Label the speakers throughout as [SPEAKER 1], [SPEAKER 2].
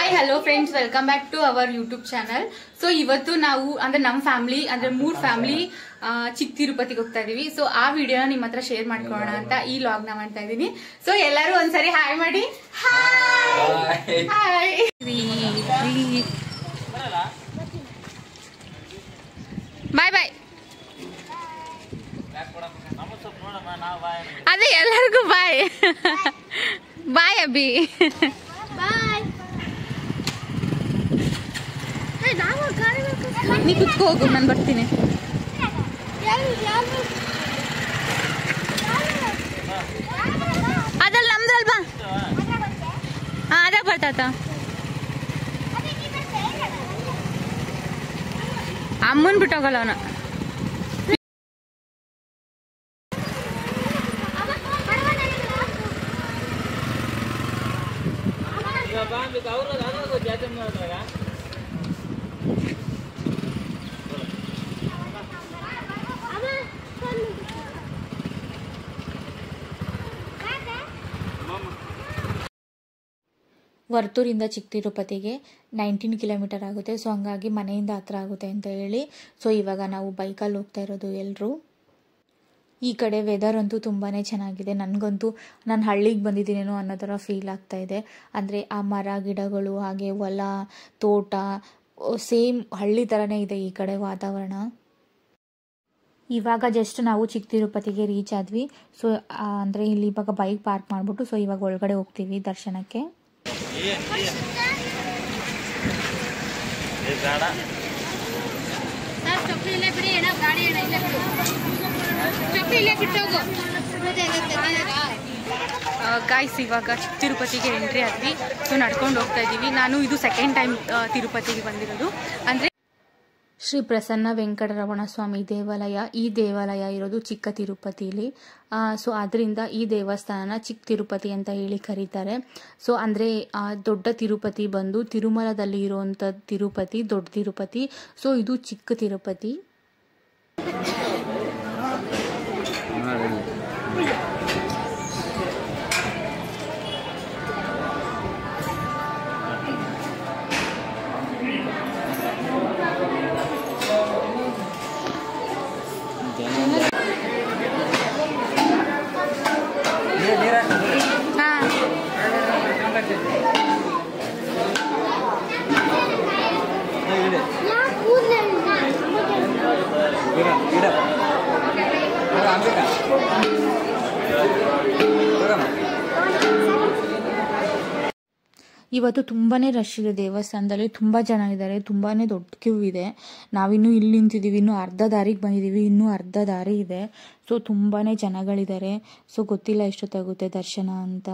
[SPEAKER 1] Hi hello friends, welcome back to our YouTube channel. So ಇವತ್ತು ನಾವು ಅಂದ್ರೆ ನಮ್ಮ ಫ್ಯಾಮಿಲಿ ಅಂದ್ರೆ 3 ಫ್ಯಾಮಿಲಿ ಚಿಕ್ಕ ತಿರುಪತಿಗೆ ಹೋಗ್ತಾ ಇದೀವಿ. ಸೊ ಆ ವಿಡಿಯೋನ ನಿಮ್ಮ ಹತ್ರ ಶೇರ್ ಮಾಡ್ಕೊಳ್ಳೋಣ ಅಂತ ಈ ಲಾಗ್ ನ ಮಾಡ್ತಾ ಇದೀನಿ. ಸೊ ಎಲ್ಲರೂ ಒಂದ್ಸರಿ ಹಾಯ್ ಮಾಡಿ. ಹಾಯ್. Bye bye. ಅದೇ ಎಲ್ಲರಿಗೂ ಬಾಯ್ ಬಾಯ್ ಅಬ್ಬಿ. ನೀ ಕುತ್ಕೋ ಹೋಗು, ನಾನು ಬರ್ತೀನಿ. ಅದ್ರಲ್ಲಿ ನಮ್ದಲ್ವಾ? ಹಾ, ಅದಾಗ ಬರ್ತಾತ. ಅಮ್ಮನ್ ಬಿಟ್ಟೋಗಲ್ಲ ಅವನ. ವರ್ತೂರಿಂದ ಚಿಕ್ಕ ತಿರುಪತಿಗೆ 19 ಕಿಲೋಮೀಟರ್ ಆಗುತ್ತೆ. ಸೊ ಹಂಗಾಗಿ ಮನೆಯಿಂದ ಹತ್ರ ಆಗುತ್ತೆ ಅಂತ ಹೇಳಿ ಸೊ ಇವಾಗ ನಾವು ಬೈಕಲ್ಲಿ ಹೋಗ್ತಾ ಇರೋದು ಎಲ್ಲರೂ. ಈ ಕಡೆ ವೆದರ್ ಅಂತೂ ತುಂಬಾ ಚೆನ್ನಾಗಿದೆ. ನನಗಂತೂ ನಾನು ಹಳ್ಳಿಗೆ ಬಂದಿದ್ದೀನೇನೋ ಅನ್ನೋ ಥರ ಫೀಲ್ ಆಗ್ತಾ ಇದೆ. ಅಂದರೆ ಆ ಮರ ಗಿಡಗಳು, ಹಾಗೆ ಹೊಲ ತೋಟ, ಸೇಮ್ ಹಳ್ಳಿ ಥರನೇ ಇದೆ ಈ ಕಡೆ ವಾತಾವರಣ. ಇವಾಗ ಜಸ್ಟ್ ನಾವು ಚಿಕ್ಕ ತಿರುಪತಿಗೆ ರೀಚ್ ಆದ್ವಿ. ಸೊ ಅಂದರೆ ಇಲ್ಲಿ ಇವಾಗ ಬೈಕ್ ಪಾರ್ಕ್ ಮಾಡಿಬಿಟ್ಟು ಸೊ ಇವಾಗ ಒಳಗಡೆ ಹೋಗ್ತೀವಿ ದರ್ಶನಕ್ಕೆ. ಗಾಯ್ಸ್, ಇವಾಗ ಚಿಕ್ಕ ತಿರುಪತಿಗೆ ಎಂಟ್ರಿ ಆದ್ವಿ. ಸೊ ನಡ್ಕೊಂಡು ಹೋಗ್ತಾ ಇದ್ದೀವಿ. ನಾನು ಇದು ಸೆಕೆಂಡ್ ಟೈಮ್ ತಿರುಪತಿಗೆ ಬಂದಿರೋದು. ಅಂದರೆ ಶ್ರೀ ಪ್ರಸನ್ನ ವೆಂಕಟರಮಣ ಸ್ವಾಮಿ ದೇವಾಲಯ. ಈ ದೇವಾಲಯ ಇರೋದು ಚಿಕ್ಕ ತಿರುಪತಿಲಿ. ಸೊ ಅದರಿಂದ ಈ ದೇವಸ್ಥಾನನ ಚಿಕ್ಕ ತಿರುಪತಿ ಅಂತ ಹೇಳಿ ಕರೀತಾರೆ. ಸೊ ಅಂದರೆ ದೊಡ್ಡ ತಿರುಪತಿ ಬಂದು ತಿರುಮಲದಲ್ಲಿ ಇರುವಂಥ ತಿರುಪತಿ ದೊಡ್ಡ ತಿರುಪತಿ. ಸೊ ಇದು ಚಿಕ್ಕ ತಿರುಪತಿ. ಇವತ್ತು ತುಂಬಾ ರಶ್ ಇದೆ ದೇವಸ್ಥಾನದಲ್ಲಿ. ತುಂಬ ಜನ ಇದ್ದಾರೆ, ತುಂಬಾ ದೊಡ್ಡ ಕ್ಯೂ ಇದೆ. ನಾವಿನ್ನೂ ಇಲ್ಲಿ ನಿಂತಿದ್ದೀವಿ, ಇನ್ನೂ ಅರ್ಧ ದಾರಿಗೆ ಬಂದಿದ್ದೀವಿ, ಇನ್ನೂ ಅರ್ಧ ದಾರಿ ಇದೆ. ಸೊ ತುಂಬಾ ಜನಗಳಿದ್ದಾರೆ. ಸೊ ಗೊತ್ತಿಲ್ಲ ಎಷ್ಟೊತ್ತಾಗುತ್ತೆ ದರ್ಶನ ಅಂತ.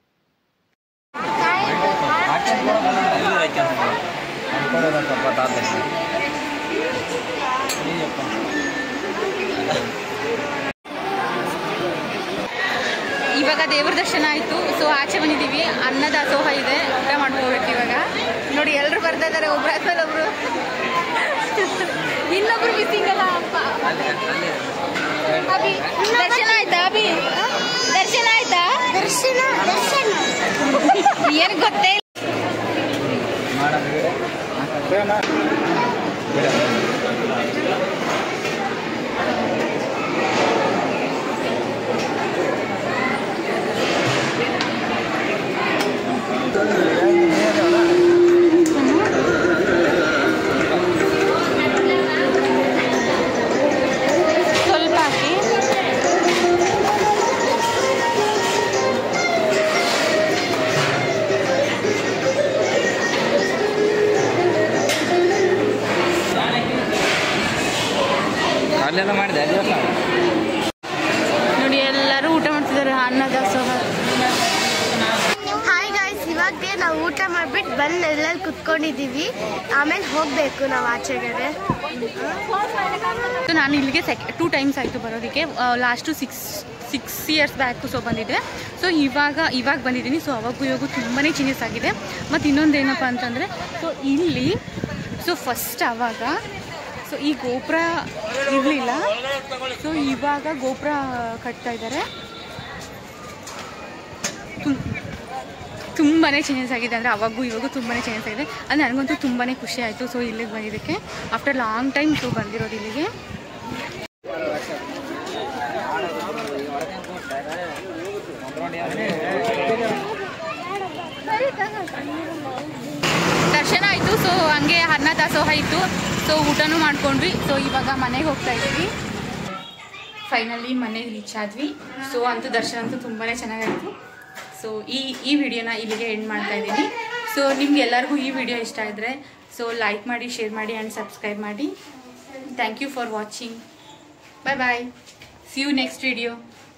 [SPEAKER 1] ಇವಾಗ ದೇವ್ರ ದರ್ಶನ ಆಯಿತು. ಸೊ ಆಚೆ ಬಂದಿದ್ದೀವಿ. ಅನ್ನದಾಸೋಹ ಇದೆ, ಊಟ ಮಾಡ್ಕೋಬೇಕು ಇವಾಗ. ನೋಡಿ ಎಲ್ಲರೂ ಬರ್ತಾ ಇದ್ದಾರೆ, ಒಬ್ರು ಆದ್ಮೇಲೆ ಒಬ್ರು. ಇನ್ನೊಬ್ರು ಮಿಸ್ಸಿಂಗ್ ಅಲ್ಲ ಅಪ್ಪ. ಅಭಿ ದರ್ಶನ ಆಯ್ತಾ? ಅಭಿ ದರ್ಶನ ಆಯ್ತಾ? ಏನು ಗೊತ್ತೇ ಇಲ್ಲ. ನೋಡಿ ಎಲ್ಲರೂ ಊಟ ಮಾಡ್ತಿದ್ದಾರೆ ಅನ್ನದಾಸೋಹ.
[SPEAKER 2] ಹಾಯ್ ಗಾಯ್ಸ್, ಇವಾಗ ನಾವು ಊಟ ಮಾಡ್ಬಿಟ್ಟು ಬಂದು ಎಲ್ಲೆಲ್ಲಿ ಕುತ್ಕೊಂಡಿದ್ದೀವಿ. ಆಮೇಲೆ ಹೋಗ್ಬೇಕು ನಾವು ಆಚೆಗಡೆ.
[SPEAKER 1] ನಾನು ಇಲ್ಲಿಗೆ 2 ಟೈಮ್ಸ್ ಆಯಿತು ಬರೋದಕ್ಕೆ. ಲಾಸ್ಟು 6 ಇಯರ್ಸ್ ಬ್ಯಾಕು ಸೊ ಬಂದಿದ್ದೆ. ಸೊ ಇವಾಗ ಬಂದಿದ್ದೀನಿ. ಸೊ ಅವಾಗೂ ಇವಾಗೂ ತುಂಬಾ ಚೇಂಜಸ್ ಆಗಿದೆ. ಮತ್ತು ಇನ್ನೊಂದೇನಪ್ಪ ಅಂತಂದರೆ ಸೊ ಇಲ್ಲಿ ಸೊ ಫಸ್ಟ್ ಆವಾಗ ಸೊ ಈ ಗೋಪುರ ಇರಲಿಲ್ಲ. ಸೊ ಇವಾಗ ಗೋಪುರ ಕಟ್ತಾ ಇದ್ದಾರೆ. ತುಂಬಾ ಚೇಂಜಸ್ ಆಗಿದೆ. ಅಂದರೆ ಅವಾಗೂ ಇವಾಗೂ ತುಂಬಾ ಚೇಂಜಸ್ ಆಗಿದೆ. ಅದು ನನಗಂತೂ ತುಂಬಾ ಖುಷಿ ಆಯಿತು. ಸೊ ಇಲ್ಲಿಗೆ ಬಂದಿದ್ದಕ್ಕೆ ಆಫ್ಟರ್ ಲಾಂಗ್ ಟೈಮ್ ಸೊ ಬಂದಿರೋದು ಇಲ್ಲಿಗೆ. ದರ್ಶನ ಆಯಿತು. ಸೊ ಹಂಗೆ ಅನ್ನ ದಾಸೋಹ ಇತ್ತು. ಸೊ ಊಟನೂ ಮಾಡ್ಕೊಂಡ್ವಿ. ಸೊ ಇವಾಗ ಮನೆಗೆ ಹೋಗ್ತಾ ಇದ್ವಿ. ಫೈನಲಿ ಮನೆಗೆ ರೀಚ್ ಆದ್ವಿ. ಸೊ ಅಂತೂ ದರ್ಶನ ಅಂತೂ ತುಂಬಾ ಚೆನ್ನಾಗಾಯಿತು. ಸೊ ಈ ವಿಡಿಯೋನ ಇಲ್ಲಿಗೆ ಎಂಡ್ ಮಾಡ್ತಾ ಇದ್ದೀನಿ. ಸೊ ನಿಮ್ಗೆ ಎಲ್ಲರಿಗೂ ಈ ವಿಡಿಯೋ ಇಷ್ಟ ಇದ್ದರೆ ಸೊ ಲೈಕ್ ಮಾಡಿ, ಶೇರ್ ಮಾಡಿ ಆ್ಯಂಡ್ ಸಬ್ಸ್ಕ್ರೈಬ್ ಮಾಡಿ. Thank you for watching. Bye bye. See you next video.